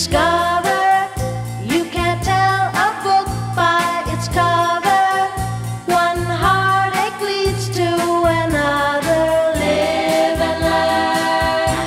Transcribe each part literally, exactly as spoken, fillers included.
discover you can't tell a book by its cover. One heartache leads to another. Live and learn.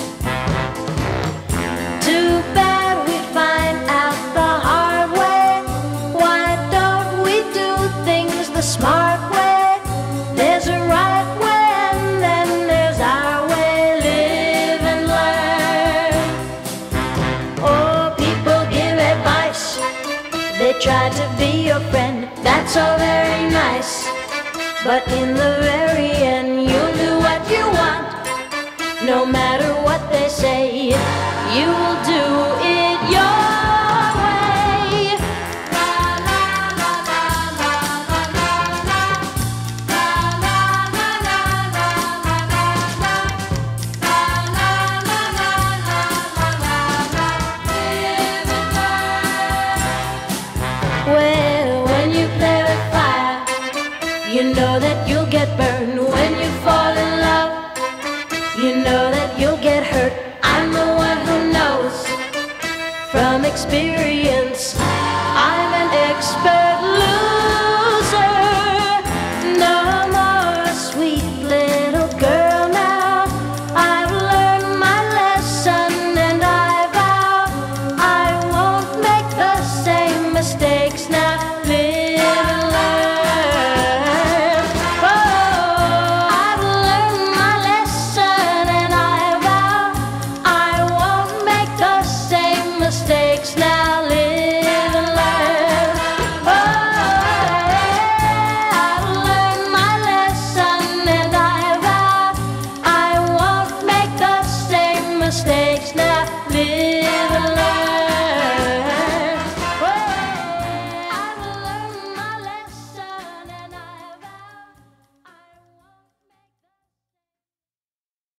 Too bad we find out the hard way. Why don't we do things the smart way? There's a right way and then there's our way. Live and learn. Oh, people give advice. They try to be your friend. That's all very nice. But in the very end, you'll do what you want. No matter what they say, you will do it your way. La la la la la la la la. La la la la la la la la. La la la la la la la la. Live and learn. Well, when you play with fire, you know that you'll get burned. When you fall in love, you know that you'll get hurt. I'm the one who knows from experience.